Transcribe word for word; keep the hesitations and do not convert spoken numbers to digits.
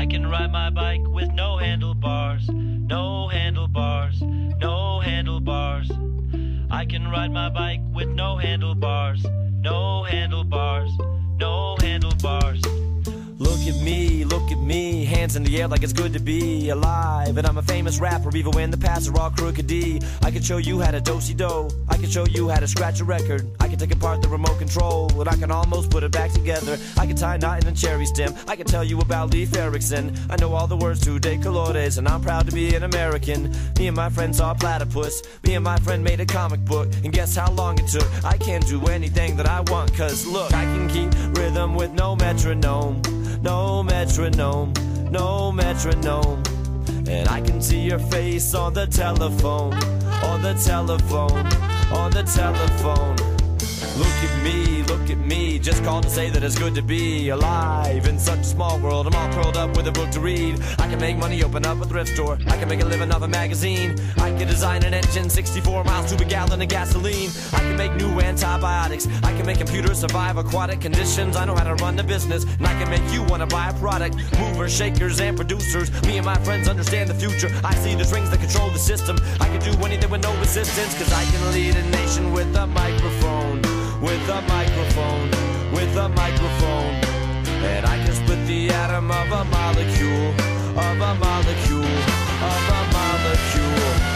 can ride my bike with no handlebars, no handlebars, no handlebars. I can ride my bike with no handlebars, no handlebars, no handlebars. Look at me, look at me, hands in the air like it's good to be alive. And I'm a famous rapper, even when the paths are all crooked D. I can show you how to do-si-do, I can show you how to scratch a record. I can take apart the remote control, and I can almost put it back together. I can tie a knot in a cherry stem, I can tell you about Leif Erikson. I know all the words to De Colores, and I'm proud to be an American. Me and my friend saw a platypus, me and my friend made a comic book, and guess how long it took? I can't do anything that I want, cause look, I can keep rhythm with no metronome. No metronome, no metronome. And I can see your face on the telephone, on the telephone, on the telephone. Look at me, look at me, just called to say that it's good to be alive in such a small world. I'm all curled up with a book to read. I can make money, open up a thrift store. I can make a living off a magazine. I can design an engine, sixty-four miles to a gallon of gasoline. I can make new antibiotics. I can make computers survive aquatic conditions. I know how to run the business, and I can make you want to buy a product. Movers, shakers, and producers. Me and my friends understand the future. I see the strings that control the system. I can do anything with no resistance, cause I can lead a nation with a microphone. With a microphone, with a microphone. And I can split the atom of a molecule, of a molecule, of a molecule.